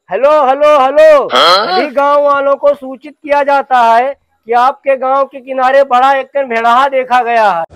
Hello hello hello. सभी गांव वालों को सूचित किया जाता है कि आपके गांव के किनारे बड़ा एक भेड़ाहा देखा गया है।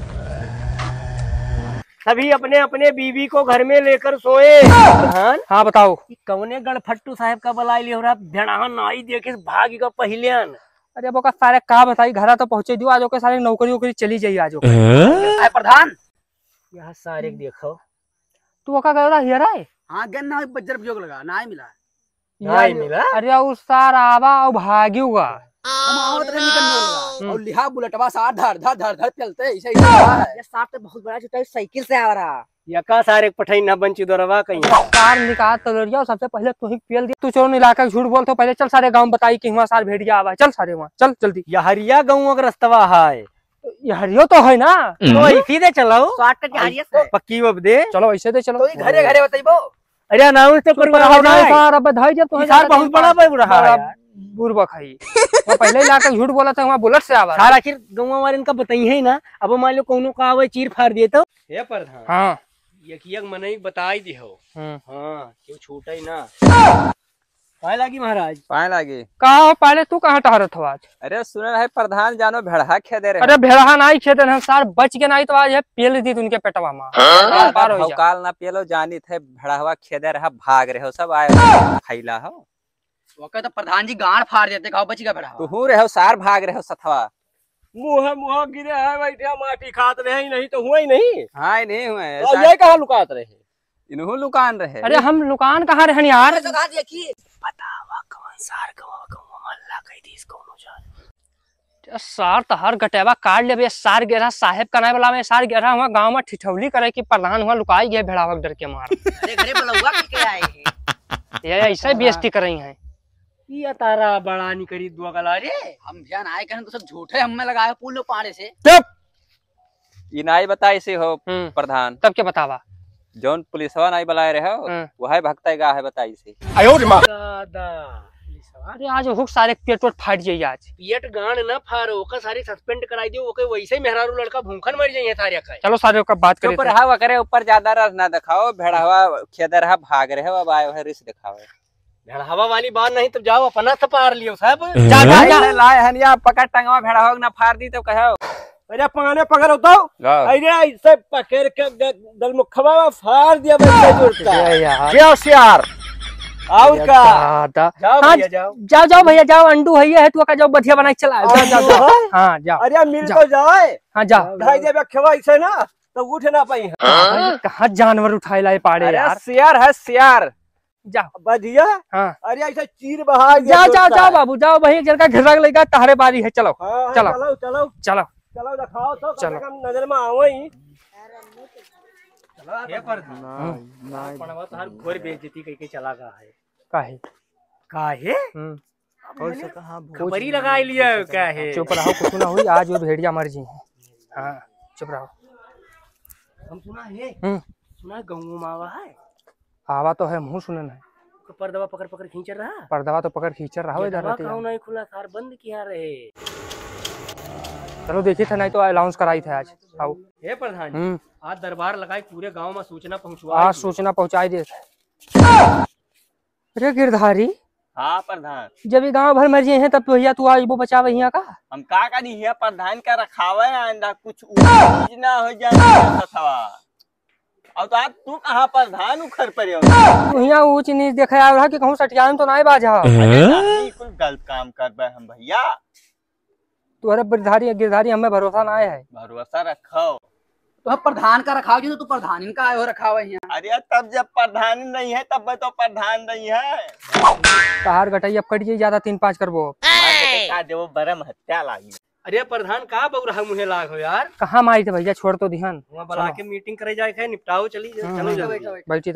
सभी अपने अपने बीवी को घर में लेकर सोए। प्रधान, हाँ बताओ। कौने गणफट्टू साहब का बलाई ले हो रहा भेड़ाहा नाई देखे भागी का पहिलियन। अरे वो का सारे का बताई घरा तो पहुंचे दियो आज के सारे नौकरी वोकरी चली जाई आज प्रधान यहाँ सारे देखो तू का गया हियर है। हाँ गन्ना बज्जर उपयोग लगा ना मिला नहीं मिला। अरे उस सार आवा और भाग्यूगा हम आवत रहे निकलने लगा और लिहा बुलेटवा साथ धर धर धर धर चलते ऐसे ही है। ये साथ तो बहुत बड़ा जुटा साइकिल से आ रहा यका सारे पठाई ना बंची दोरवा कहीं कार निकाल तलरिया सबसे पहले तू ही पेल दिया। तू चोर इलाका झूठ बोलते पहले चल सारे गांव बताई कि वहाँ सार भेड़िया आवा। चल सारे वहाँ चल जल्दी। यहरिया गाँव का रस्तवा है। ये हरियो तो है ना तो सीधे चलो पक्की अब दे चलो ऐसे दे चलो घरे घरे बताइबो। अरे अनाउंस तो सार अब धाई जब बहुत बड़ा बैग रहा बुरबा खाई वो पहले इलाका झूठ बोला था वहाँ बुलेट से आवा सारा आखिर गाँव वाले इनका बताई है ना। अब मान लो कोनो का आवे चीर फाड़ दिए तो हे प्रधान। हाँ यकियक मनई बताई दी हो। हाँ क्यों छूटा ही ना पाए लागी महाराज पाए लागी कहा पहले तू कहाँ टहरत हो आज। अरे सुनल है प्रधान जानो भेड़ा खेदे रहे। अरे भेड़ा नहीं खेदे रहे सार बच के नहीं तो आज है पेल दी उनके पेटवा में काल ना पेलो जानी थे भेड़ावा खेदे रहा भाग रहे हो सब आए खैला हो ओके तो प्रधान जी गाड़ फाड़ देते गाँव बची का भेड़ा तू रहे हो सार भाग रहे हो सथवा मुँह मुँह गिरे है बैठे माटी खात रहे ही नहीं तो हुआ ही नहीं। हाँ नहीं हुए ये कहाँ लुकात रहे इन्हों लुकान रहे। अरे हम लुकान कहाँ रहे यार बतावा कौन सार गाँव मल्ला कह दी इसको सार तो हर गटेवा काट ले सार गिरा साहेब का नहीं बोला मैं सार गिरा हुआ गाँव में ठिठौली करे कि प्रधान हुआ लुकाई गया भेड़ावा डर के मार ये ऐसे बेइज्जती कर रही है। ये तारा बड़ा नहीं करी दुआ गला रे हम ध्यान आए कहने तो सब झूठे हमें लगाए पुल पाड़े से चुप ये नहीं बताई से हो प्रधान तब क्या बतावा जौन पुलिसवा नहीं बुलाए रहे हो वह भक्ता गा है बताई से। अरे आज हुक सारे पेट फाट जाइए आज पेट गांड न फारो ओका सारी सस्पेंड कराई दियो ओके वैसे ही मेहरारू लड़का भूखन मर जाइए सारे का। चलो सारे का बात करें ऊपर हवा करे ऊपर ज्यादा रस ना दिखाओ भेड़ावा खेदे रहा भाग रहे हो अब आए है रिस दिखाओ भेड़ावा वाली बात नहीं तो जाओ अपना से पार लियो साहब जा जा जा लाए हनिया पकड़ टंगवा भेड़ावा ना फाड़ दी तो कहो अरे पाने पकड़ होता अरे ऐसे पकड़ के दलमुखवा फाड़ दिया बच्चे जोड़ता क्या यार आओ का जाओ भैया जाओ जाओ जाओ भैया जाओ अंडू है तू का जाओ बढ़िया बनाई चला जाओ जाओ हाँ जाओ अरे मिल तो जाए हाँ जाओ ढाई दे खवा ऐसे ना तो उठ ना पाई कहाँ जानवर उठाए लाए पाड़े यार सियार है सियार जाओ बढ़िया। हाँ अरे ऐसा चीर बहा जाओ जाओ जाओ बाबू जाओ भैया जल का घेरा लेगा तहरे बारी है चलो चलो चलो चलो चलो चलो दिखाओ तो चलो नजर में आओ ही घोर बेइज्जती कह के चला गया है काहे काहे खबरी लगा लिया काहे। चुप रहो कुछ ना हुई आज वो भेड़िया मर जी है। हाँ चुप रहो हम सुना गऊ मावा है आवा तो है मुँह सुनन है पर्दवा पकड़ पकड़ खींच रहा पर्दवा तो पकड़ खींच रहा है इधर नहीं खुला सार बंद किया रहे। चलो देखिए था नहीं तो अनाउंस कराई थे आज आओ हे प्रधान आज दरबार लगाई पूरे गांव में सूचना पहुंचवा आज सूचना पहुंचाई दे। अरे गिरधारी हाँ प्रधान जब ये गांव भर मर गए हैं तब तो भैया तू आज वो बचावे यहाँ का हम का करी है प्रधान का रखावे आंदा कुछ चीज ना हो जाए और तो आज तू कहाँ प्रधान उखर पर तू यहाँ ऊंच नीच देखा आ रहा कि कहूँ सटियान तो नहीं बाजा बिल्कुल गलत काम कर रहे हम भैया तू अरे गिरधारी हमें भरोसा ना है भरोसा रखो तो प्रधान का रखाव जी तो तू प्रधान इनका आयो रखा हुआ है। अरे तब जब प्रधान नहीं है तब तो प्रधान नहीं है तहार गटाई अब कटिए ज्यादा 3-5 करबो देवो बरम हत्या लागी। अरे प्रधान का बहु मुहे लाग हो यार कहाँ मारी थे भैया छोड़ तो ध्यान वहाँ बुला के मीटिंग करे जाए निपटाओ चली चलो बैठी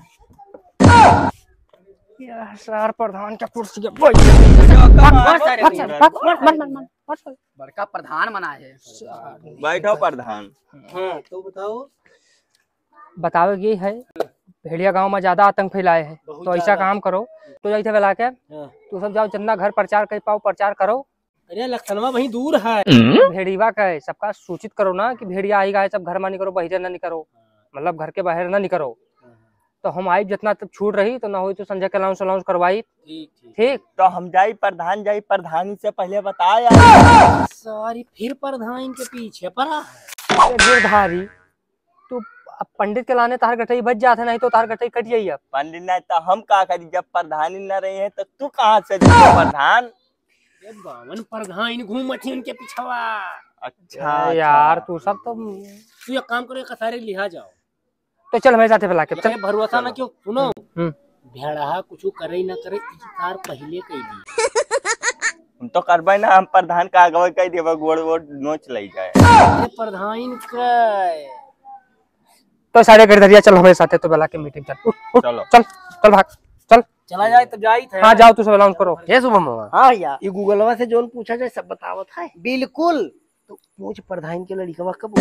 सार प्रधान का कुर्सी बड़का प्रधान बना है बैठो प्रधान। हाँ तो बताओ बताओ ये है भेड़िया गांव में ज्यादा आतंक फैलाए है तो ऐसा काम करो तो जाइए बुला के तू सब जाओ जितना घर प्रचार कर पाओ प्रचार करो। अरे लखनवा वहीं दूर है भेड़ीवा का है सबका सूचित करो ना कि भेड़िया आएगा है सब घर में नहीं करो बहिरे ना नहीं करो मतलब घर के बाहर ना नहीं करो तो हम आई जितना तक छूट रही तो ना हुई तो संजय के अलाउंस अलाउंस करवाई। ठीक तो हम जाई प्रधान से पहले बताया। सॉरी फिर प्रधान के पीछे पड़ा गिरधारी तू अब पंडित के लाने तार गठई बच जाते, नहीं तो तार गठई कट जाइए। अब पंडित नहीं तो हम का करी, जब प्रधान न रहे हैं तो तू कहाँ से प्रधान? गावन प्रधान घूमती उनके पिछवा। अच्छा यार तू सब तो तू एक काम करो, सारे लिहा जाओ तो चल मैं जाते बुला के चल। भरोसा ना क्यों सुनो, भेड़ा कुछ करे न करे तार पहले कह दी हम तो करबे ना, हम प्रधान का अगवा कह देबे, गोड़ वोड़ नोच लई जाए। प्रधान का तो सारे गिरधरिया चल हमारे साथ तो बुला के मीटिंग चल। उठ चलो चल चल भाग चल। चला जाए तो जाई थे। हाँ जाओ तू सब अलाउंस करो। ये शुभम बाबा। हाँ यार ये गूगलवा से जोन पूछा जाए सब बतावत है। बिल्कुल। तो पूछ प्रधान के लड़कवा कब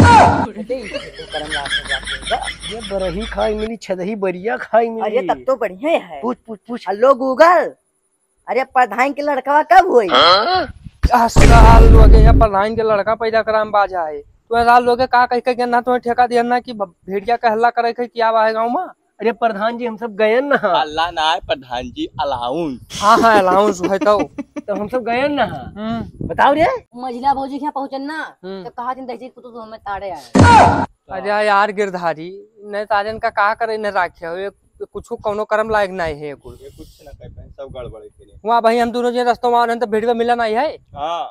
ये बरही खाई मिली, छदही बरिया खाई मिली। अरे तब तो बढ़िया है। पूछ पूछ पूछ। हेलो गूगल, अरे प्रधान के लड़का कब हुई? साल लोगे या प्रधान के लड़का पैदा कराम बाजा है तो साल लोगे का कह के ना तुम्हें ठेका दिया ना कि भेड़िया का हल्ला करे कि क्या बा है गाँव में। अरे प्रधान जी हम सब गए ना। अल्लाह ना है प्रधान जी अलाउंस। हाँ हाँ अलाउंस है तो हम सब गए ना। बताओ रे। मझिला भौजी के यहाँ पहुँचन ना तो कहा दिन दही कुतुब हमें ताड़े आए। अरे यार गिरधारी नहीं ताजन का कहा करे न राखे हो, कुछ कोनो कर्म लायक नहीं है। कुछ न कर पाए, सब गड़बड़ है। वहाँ भाई हम दोनों जो रास्तों में आ रहे हैं तो भेड़िया मिला नहीं है। हाँ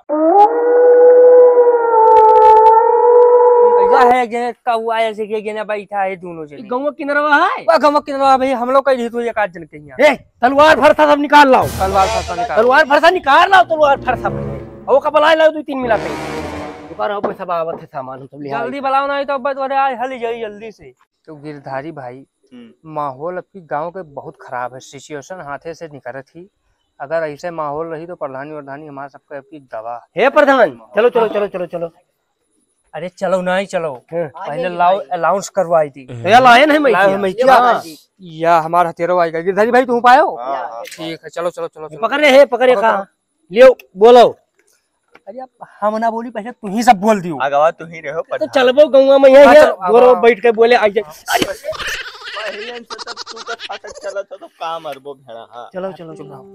है कौआ ऐसे के बैठा है दोनों जने। गौवा किनरवा है। वह गमक किनरवा भाई हम लोग कही तो एक आध जन के यहाँ। ए तलवार फरसा सब निकाल लाओ। तलवार फरसा निकाल। तलवार फरसा निकाल लाओ। तलवार फरसा वो का बलाई लाओ 2-3 मिला पे। दुकान हो पे सब आवत है सामान हम सब ले जल्दी बुलाओ नहीं तो बस अरे आज हल जाई जल्दी से। तो गिरधारी भाई माहौल आपकी गांव के बहुत खराब है, सिचुएशन हाथे से निकल थी। अगर ऐसे माहौल रही तो प्रधानी वर्धानी हमारा सबका आपकी दवा है। प्रधान चलो चलो चलो चलो चलो। अरे चलो नहीं चलो पहले लाओ अलाउंस करवाई थी लायन है या हमारा हथेरो आएगा। गिरधारी भाई तुम पायो? ठीक है चलो चलो चलो पकड़े है पकड़े कहाँ लियो बोलो। अरे हम ना बोली पहले तू ही सब बोल दियो। अगवा तू ही रहो तो चलबो गौवा में यहाँ बैठ के बोले आ जाए। पहले से तब तू का खाता चला तो काम अरबो भेड़ा। हाँ चलो चलो चलो।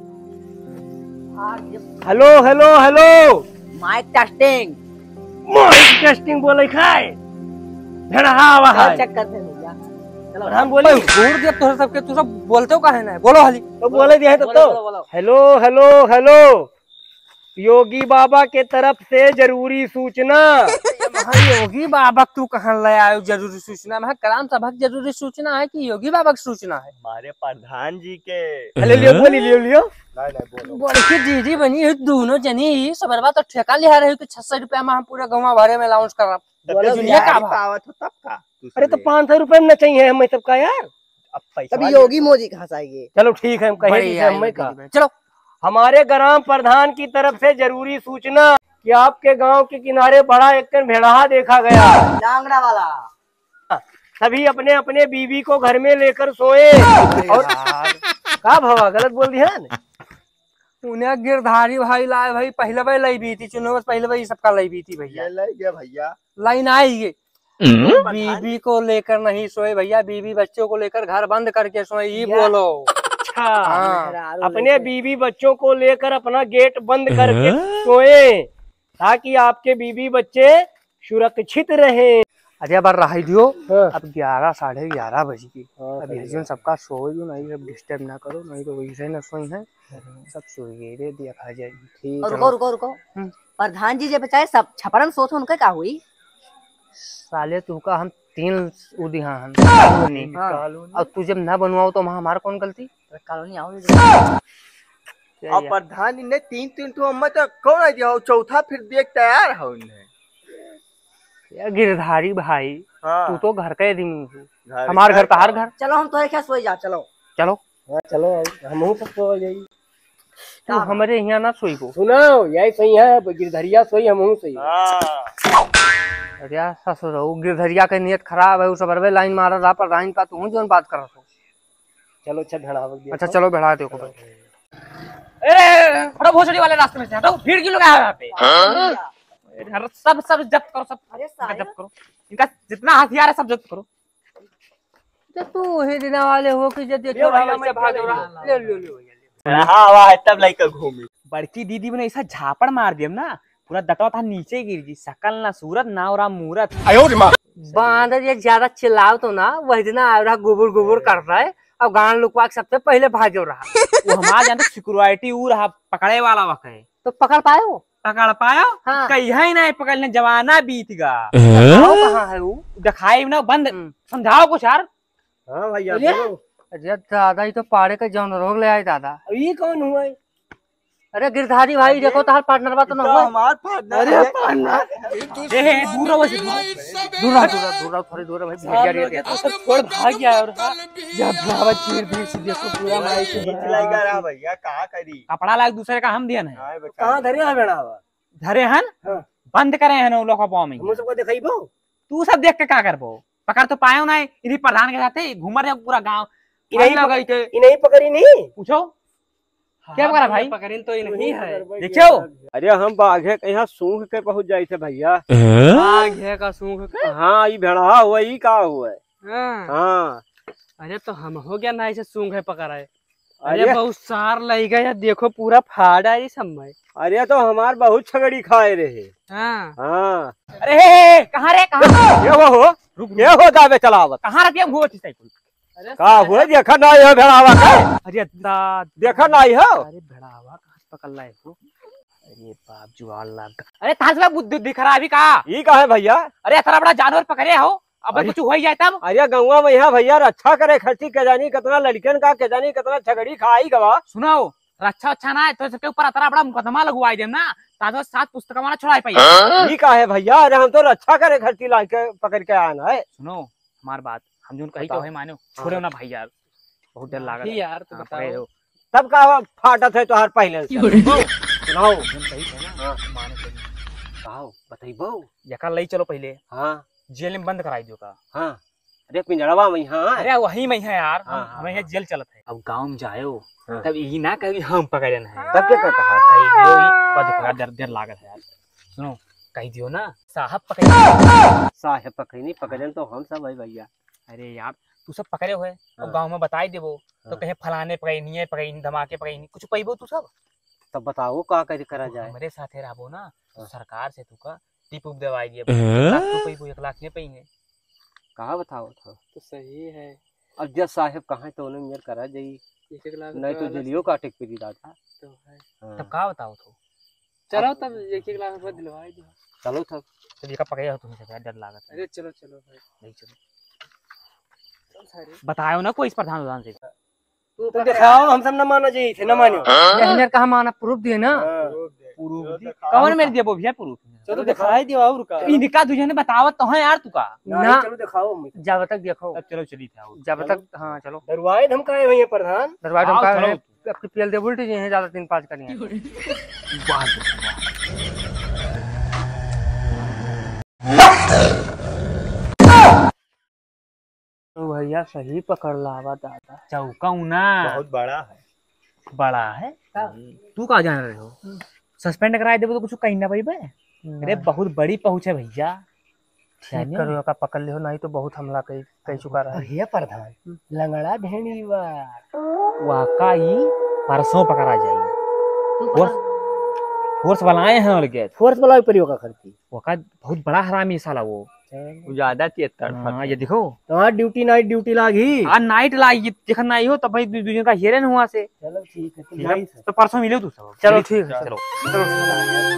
Hello hello hello mic testing. Mic testing बोले खाए भेड़ा आवा है। चेक करते भैया। चलो हम बोले छोड़ दे तो सबके तू सब बोलते हो काहे ना बोलो हाली। तो बोले दिया तो hello hello hello Yogi Baba के तरफ से जरूरी सूचना। योगी बाबा तू कहाँ ले आयो जरूरी सूचना? मैं ग्राम सभा की जरूरी सूचना है कि योगी बाबा की सूचना है? हमारे प्रधान जी के। हेलो लियो बोली लियो लियो। बोलो बड़ी दीदी बनी है दोनों जनी सबरवा तो ठेका लिया रही तो 600 रुपया में हम पूरा गाँव भरे में अलाउंस कर रहा। अरे तो 500 रुपए में चाहिए हमें सबका यार। अब पैसा तभी योगी मोदी कहाँ से आएंगे? चलो ठीक है हम कहेंगे। चलो हमारे ग्राम प्रधान की तरफ से जरूरी सूचना कि आपके गांव के किनारे बड़ा एक भेड़ाहा देखा गया। लांगड़ा वाला। सभी अपने अपने बीवी को घर में लेकर सोए। और का भावा गलत बोल दिया ना। उन्हें गिरधारी भाई लाए भाई पहले भाई लाई भी थी चुनाव पहले भाई सबका लाई भी थी भैया। भैया लाइन आई बीबी को लेकर नहीं सोए भैया, बीबी बच्चों को लेकर घर बंद करके सोए ये बोलो। हाँ अपने बीवी बच्चों को लेकर अपना गेट बंद करके सोए ताकि आपके बीवी बच्चे सुरक्षित रहे। अरे अब रहा दियो। अब 11 साढ़े 11 बज गई। अब ये सबका सोए जो नहीं, अब डिस्टर्ब ना करो नहीं तो वैसे न सोई है सब सोए रे देखा जाएगी। रुको रुको रुको। प्रधान जी जे बचाए सब छपरन सोच उनका क्या हुई? साले तू का हम 3 उदिहा और तू जब ना बनवाओ तो हमारा कौन गलती? कॉलोनी आओ। और प्रधान ने 3 तो अम्मा तो कौन आ दिया चौथा फिर देख तैयार है उन्हें। गिरधारी भाई तू तो घर का आदमी, हमारे घर का हर घर। चलो हम तो क्या सोई जा। चलो चलो चलो हम सब सो जाइए। तू हमारे यहाँ ना सोई को सुनो यही सही है। गिरधरिया सोई हम सही। अरे ससुर गिरधरिया के नियत खराब है। उस बरबे लाइन मारा रहा प्रधान का तू जो बात कर रहा हो। चलो अच्छा भेड़ा। अच्छा चलो भेड़ा देखो भाई। थोड़ा भोसड़ी वाले रास्ते में से हटो, भीड़ क्यों लगा है यहाँ पे? सब सब जब्त करो, सब अरे जब्त करो, इनका जितना हथियार है सब जब्त करो। तो तू वही दिना वाले हो कि जब देखो भैया, मैं भाग रहा ले ले ले हाँ वाह तब लड़का घूमी। बड़की दीदी ने ऐसा झापड़ मार दिया ना, पूरा दतवा था नीचे गिर गई, सकल ना सूरत ना और मूरत। बांदर ये ज्यादा चिल्लाओ तो ना वही दिन आ रहा गुबुर गुबुर कर रहा है और गान लुकवा के सबसे पहले भाग रहा। वो हमारे जानते सिक्योरिटी ऊ रहा पकड़े वाला वक्त है। तो पकड़ पाए वो? पकड़ पाया? हाँ। कहीं ही नहीं पकड़ने, जमाना बीत गा। कहाँ है वो? दिखाई ना बंद, समझाओ कुछ यार। हाँ भैया अरे दादा ये तो पाड़े का जौन रोग ले आए दादा। ये कौन हुआ है? अरे गिरधारी भाई देखो तो पार्टनर बात तो ना हुआ। हमार पार्टनर अरे पार्टनर दूर रहो, दूर रहो थोड़ी दूर भाई भेड़ गया तो सब छोड़ भाग गया और जब भावा चीर दी से देखो पूरा माई से लगा रहा भैया का करी। कपड़ा लायक दूसरे का हम दिया है। कहां धरे है बेड़ा हुआ धरे हन हाँ। बंद करे हैं उन लोग पाँव में। हम सबको दिखाइबो। तू सब देख के क्या करबो? पकड़ तो पायो ना, इन्हीं प्रधान के साथ घूम रहे पूरा गाँव। नहीं पकड़ी नहीं पूछो क्या पकड़ा भाई? पकड़िन तो नहीं है। देखो अरे हम बाघे यहाँ सूंघ के पहुँच जाए थे भैया। बाघ का सूंघ के। हाँ ये भेड़ा हुआ ही का हुआ है। हाँ अरे तो हम हो गया ना ऐसे सूंघ है पकड़ा है। अरे अरे बहुत सार लगेगा या देखो पूरा फाड़ा है समय। अरे तो हमार बहुत छगड़ी खाए रहे। हाँ हाँ अरे कहाँ रे कहाँ ये हो रुक, ये हो दावे चलावत कहाँ रखे हुआ साइकिल? का हुआ देखा ना ये भेड़ावा का अरे देखा ना ये हो। अरे भेड़ावा कहाँ से पकड़ लाए हो? अरे बाप जुआल लाग। अरे थासला बुद्धि दिख रहा अभी का? ये का है भैया? अरे इतना बड़ा जानवर पकड़े हो, अब कुछ हो ही जाए तब। अरे गंगा में यहाँ भैया रक्षा करे खर्ची के जानी कितना लड़कन का के जानी कितना छगड़ी खाई गवा। सुनो रक्षा अच्छा ना है तो सबके ऊपर इतना बड़ा मुकदमा लगवाई देम ना, ताकि 7 पुस्तक वाला छुड़ाई पाई। ये का है भैया? अरे हम तो रक्षा करे खर्ची ला के पकड़ के आना है। सुनो हमार बात, हम जो कही तो है मानो, छोड़ो ना भाई यार, बहुत डर लगा यार तो बताओ। तब का फाटत है तो हर पहले से। सुनाओ कहो बताइबो। यका लई चलो पहले हाँ जेल में बंद कराई दो का। हाँ अरे पिंजड़वा में यहाँ अरे वही में है यार, हाँ, हमें यहाँ जेल चलत है। अब गाँव में जाओ हाँ। तब यही ना कभी हम पकड़न है, तब क्या करता है? कही दियो ही डर डर लागत है यार। सुनो कही दियो ना साहब पकड़। साहेब पकड़ी पकड़न तो हम सब है भैया। अरे यार तू सब पकड़े हुए और गाँव में बताई देवो तो कहे फलाने पकड़नी पकड़नी धमाके पकड़नी कुछ पैबो तू सब। तब बताओ का कैसे करा जाए। हमारे साथ रहबो ना तो सरकार से तू का टिप उप दवाई दिए 1 लाख नहीं पाएंगे। कहा बताओ तो सही है। अब जब साहेब कहाँ तो उन्हें मेयर करा जाई, 1 लाख नहीं तो जेलियो का टिक पी दादा। तो है। तब का बताओ तो चलो तब 1 लाख रुपए दिलवाई दो। चलो तब तो ये पकड़े हो तुम सब डर लागत है। अरे चलो चलो भाई नहीं चलो बताओ ना कोई इस प्रधान उदान से। तो दिखाओ, हम सब न माना जी थे न मानो। हमने कहा माना प्रूफ दिए ना। कौन मेरे दिया वो भैया प्रूफ? चलो दिखाई दियो और का। इनका तुझे ने बतावत तो है यार तू का। ना चलो दिखाओ। जब तक देखो तब चलो चली था जब तक। हाँ चलो दरवाए हम काहे भैया प्रधान। दरबार आओ, का चलो। आपकी पीएल दे उल्टी जी है ज्यादा 3-5 करनी तो भैया सही पकड़ लावा दादा। चौकाऊ ना बहुत बड़ा है। बड़ा है तू कहाँ जान रहे हो? सस्पेंड कराए देबो तो कुछ कहीं ना भाई बे। अरे बहुत बड़ी पहुंच है भैया। ठीक करो का पकड़ ले हो नहीं तो बहुत हमला कई चुका रहा है। भैया प्रधान लंगड़ा ढेणी वाकई परसों पकड़ा जाएगी। फोर्स वालाए हैं और के फोर्स वाला प्रयोग करती। वाका बहुत बड़ा हरामी साला वो ज्यादा तेज हाँ ये देखो तुम्हारी ड्यूटी नाइट ड्यूटी लागी। आज नाइट लागी देखन नहीं हो तब भाई दूसरे का हेरन हुआ से। चलो ठीक है तो परसों मिले तू सब। चलो ठीक है चलो